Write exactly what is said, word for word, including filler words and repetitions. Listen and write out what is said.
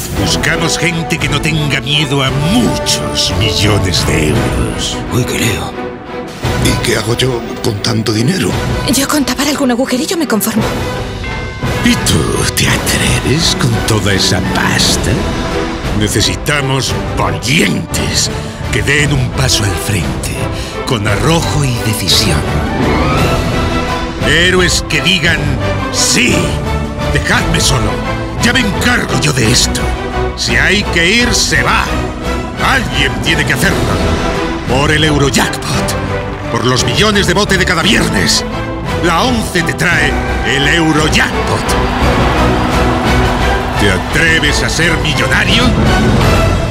Buscamos gente que no tenga miedo a muchos millones de euros. Uy, qué lío. ¿Y qué hago yo con tanto dinero? Yo con tapar algún agujerillo me conformo. ¿Y tú te atreves con toda esa pasta? Necesitamos valientes que den un paso al frente, con arrojo y decisión. Héroes que digan sí. Dejadme solo. Ya me encargo yo de esto. Si hay que ir, se va. Alguien tiene que hacerlo. Por el Eurojackpot. Por los millones de bote de cada viernes. La once te trae el Eurojackpot. ¿Te atreves a ser millonario?